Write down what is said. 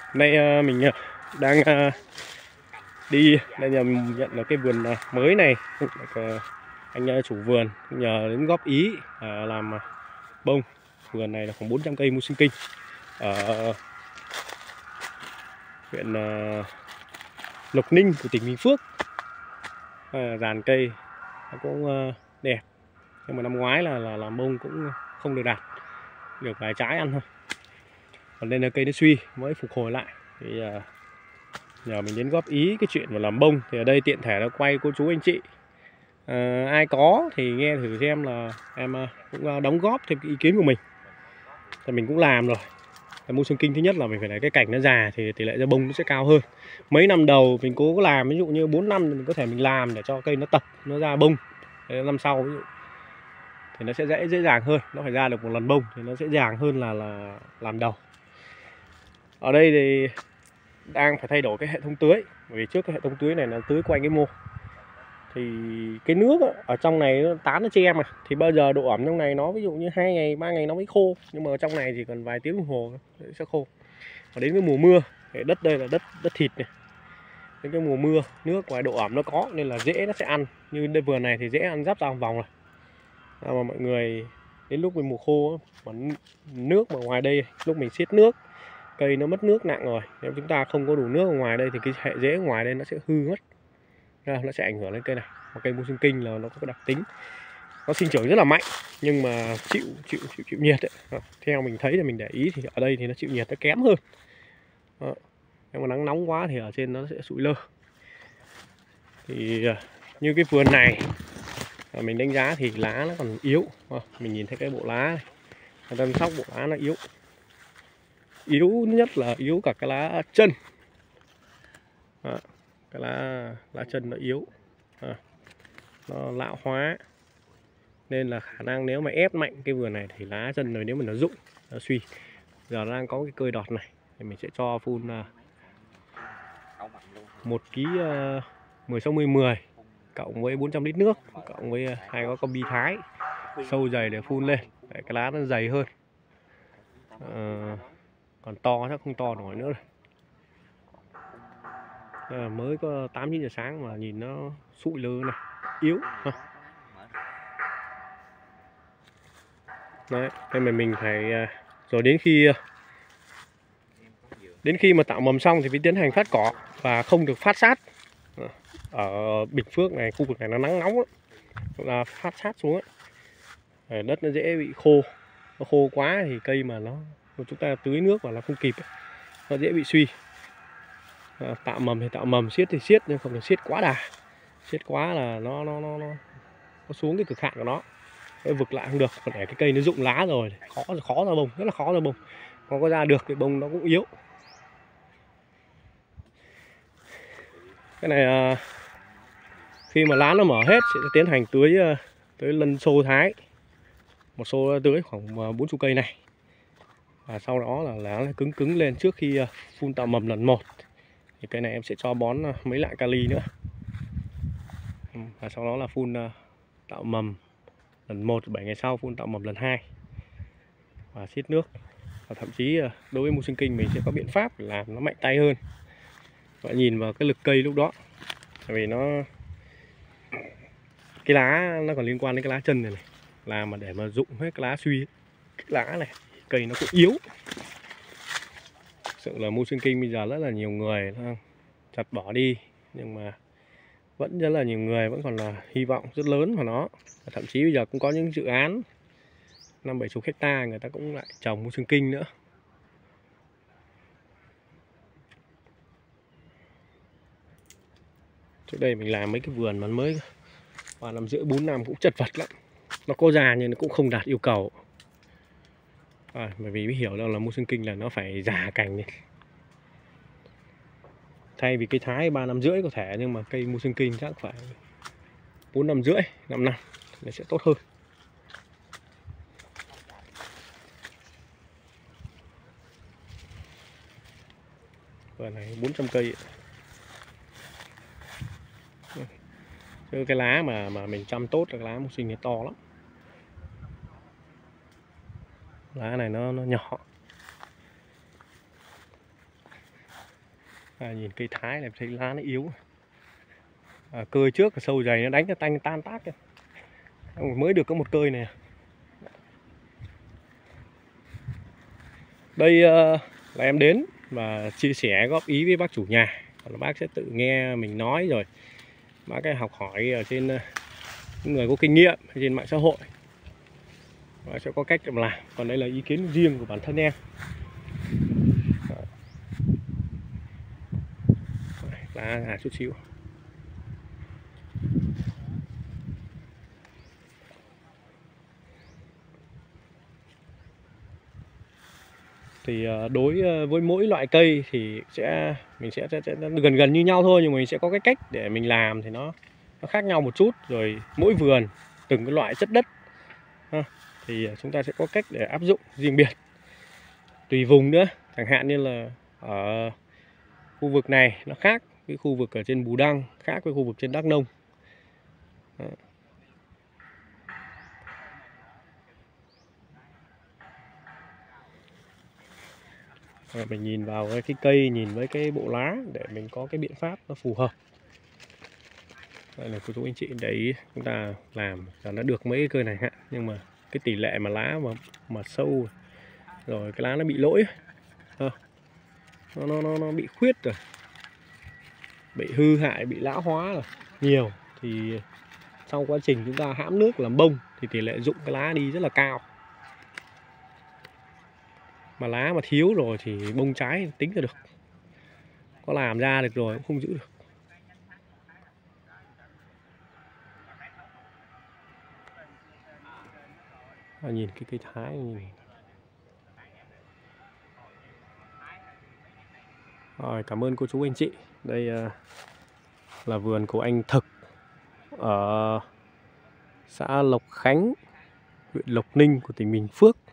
Hôm nay mình đang đi đây là mình nhận là cái vườn mới này, anh chủ vườn nhờ đến góp ý làm bông. Vườn này là khoảng 400 cây mu sinh kinh ở huyện Lộc Ninh của tỉnh Bình Phước. Dàn cây nó cũng đẹp, nhưng mà năm ngoái là làm bông cũng không được đạt, được vài trái ăn thôi. Còn đây là cây nó suy mới phục hồi lại, thì nhờ mình đến góp ý cái chuyện mà làm bông. Thì ở đây tiện thể là quay cô chú anh chị, ai có thì nghe thử xem, là em cũng đóng góp thêm cái ý kiến của mình. Thì mình cũng làm rồi. Mu sinh kinh thứ nhất là mình phải lấy cái cành nó già thì tỷ lệ ra bông nó sẽ cao hơn. Mấy năm đầu mình cố làm, ví dụ như 4 năm thì mình có thể mình làm để cho cây nó tập nó ra bông. Thế năm sau ví dụ thì nó sẽ dễ dàng hơn, nó phải ra được một lần bông thì nó sẽ dễ dàng hơn là làm đầu. Ở đây thì đang phải thay đổi cái hệ thống tưới, bởi vì trước cái hệ thống tưới này là tưới quanh cái mô, thì cái nước ở trong này nó tán nó che mà, thì bao giờ độ ẩm trong này nó ví dụ như 2 ngày 3 ngày nó mới khô, nhưng mà ở trong này thì cần vài tiếng đồng hồ sẽ khô. Và đến cái mùa mưa, cái đất đây là đất thịt này, đến cái mùa mưa nước và độ ẩm nó có nên là rễ nó sẽ ăn. Như đây vườn này thì rễ ăn giáp ra vòng rồi. Mà mọi người đến lúc mùa khô mà nước mà ngoài đây lúc mình xiết nước, cây nó mất nước nặng rồi, nếu chúng ta không có đủ nước ở ngoài đây thì cái hệ rễ ở ngoài đây nó sẽ hư mất, nó sẽ ảnh hưởng lên cây này. Và cây mu sinh kinh là nó có cái đặc tính nó sinh trưởng rất là mạnh, nhưng mà chịu nhiệt ấy. Theo mình thấy thì mình để ý thì ở đây thì nó chịu nhiệt nó kém hơn. Nếu mà nắng nóng quá thì ở trên nó sẽ sụi lơ. Thì như cái vườn này mình đánh giá thì lá nó còn yếu. Mình nhìn thấy cái bộ lá này, chăm sóc bộ lá nó yếu nhất là yếu cả cái lá chân. Cái lá chân nó yếu, nó lão hóa, nên là khả năng nếu mà ép mạnh cái vườn này thì lá chân rồi, nếu mà nó rụng nó suy. Giờ nó đang có cái cơi đọt này thì mình sẽ cho phun 1 kg 10/10 cộng với 400 lít nước, cộng với 2 gói combi Thái sâu dày để phun lên để cái lá nó dày hơn. Còn to chắc không to nổi nữa rồi. Mới có 8-9 giờ sáng mà nhìn nó sụi lơ này, yếu. Đấy, nên mà mình phải rồi đến khi mà tạo mầm xong thì phải tiến hành phát cỏ và không được phát sát. Ở Bình Phước này, khu vực này nó nắng nóng lắm, là phát sát xuống ấy. Đất nó dễ bị khô, nó khô quá thì cây mà chúng ta tưới nước mà nó không kịp ấy, nó dễ bị suy. Tạo mầm thì tạo mầm, siết thì siết, nhưng không được siết quá đà. Siết quá là nó xuống cái cực hạn của nó vực lại không được. Còn để cái cây nó rụng lá rồi khó ra bông, rất là khó ra bông. Còn có ra được thì bông nó cũng yếu. Cái này khi mà lá nó mở hết sẽ tiến hành tưới lân xô thái, một xô tưới khoảng 40 cây này, và sau đó là lá nó cứng lên. Trước khi phun tạo mầm lần 1 thì cây này em sẽ cho bón mấy lạng kali nữa, và sau đó là phun tạo mầm lần 1, 7 ngày sau phun tạo mầm lần 2 và xiết nước. Và thậm chí đối với mu sinh kinh mình sẽ có biện pháp để làm nó mạnh tay hơn. Và nhìn vào cái lực cây lúc đó, tại vì cái lá nó còn liên quan đến cái lá chân này, là mà để mà rụng hết cái lá suy, cái lá này cây nó cũng yếu. Thực sự là mu sinh kinh bây giờ rất là nhiều người chặt bỏ đi, nhưng mà vẫn rất là nhiều người vẫn còn là hy vọng rất lớn vào nó. Thậm chí bây giờ cũng có những dự án 50-70 hecta người ta cũng lại trồng mu sinh kinh nữa. Trước đây mình làm mấy cái vườn mà mới 3 năm rưỡi 4 năm cũng chật vật lắm, nó có già nhưng nó cũng không đạt yêu cầu. Bởi vì mới hiểu rằng là mu sinh kinh là nó phải già cành lên. Thay vì cây Thái 3 năm rưỡi có thể, nhưng mà cây mu sinh kinh chắc phải 4 năm rưỡi, 5 năm nó sẽ tốt hơn. Vườn này 400 cây. Chứ cái lá mà mình chăm tốt là cái lá mu sinh nó to lắm. Lá này nó nhỏ. Nhìn cây thái này thấy lá nó yếu. Cơi trước sâu dày nó đánh cho tanh tan tác kìa. Mới được có một cơi này. Đây là em đến và chia sẻ góp ý với bác chủ nhà. Còn bác sẽ tự nghe mình nói rồi bác cái học hỏi ở trên những người có kinh nghiệm trên mạng xã hội và sẽ có cách làm. Còn đây là ý kiến riêng của bản thân em. Lá chút xíu. Thì đối với mỗi loại cây thì mình sẽ gần như nhau thôi, nhưng mà mình sẽ có cái cách để mình làm thì nó khác nhau một chút. Rồi mỗi vườn từng cái loại chất đất thì chúng ta sẽ có cách để áp dụng riêng biệt tùy vùng nữa. Chẳng hạn như là ở khu vực này nó khác với khu vực ở trên Bù Đăng, khác với khu vực trên Đắk Nông. Mình nhìn vào cái cây, nhìn với cái bộ lá để mình có cái biện pháp nó phù hợp. Đây là cô chú anh chị để ý, chúng ta làm là nó được mấy cái cây này ha, nhưng mà cái tỷ lệ mà lá mà sâu rồi cái lá nó bị lỗi, nó bị khuyết rồi, bị hư hại, bị lão hóa rồi nhiều, thì trong quá trình chúng ta hãm nước làm bông thì tỷ lệ rụng cái lá đi rất là cao. Mà lá mà thiếu rồi thì bông trái tính ra được, có làm ra được rồi cũng không giữ được. Nhìn cái cây thái nhìn. Rồi, cảm ơn cô chú anh chị. Đây là vườn của anh Thực ở xã Lộc Khánh, huyện Lộc Ninh của tỉnh Bình Phước.